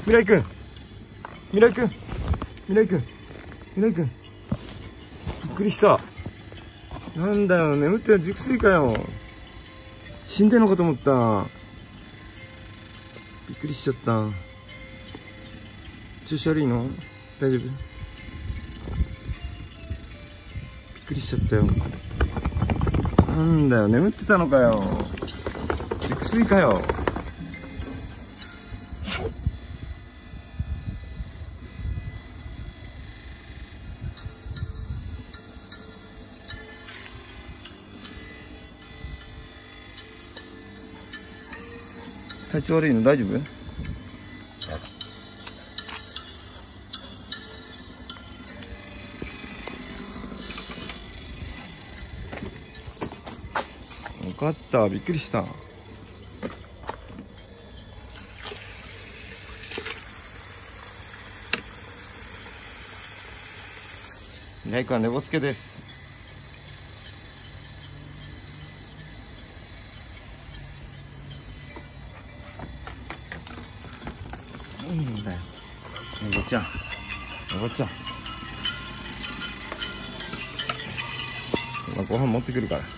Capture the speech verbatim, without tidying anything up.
未来くん未来くん未来くん未来くんびっくりした。なんだよ、眠ってる熟睡かよ。死んでんのかと思った。びっくりしちゃった。調子悪いの？大丈夫？びっくりしちゃったよ。なんだよ、眠ってたのかよ。熟睡かよ。体調悪いの？大丈夫？分かった、びっくりした。未来君は寝ぼすけです。なんだよ、ねぼちゃん、ねぼちゃん。今ご飯持ってくるから。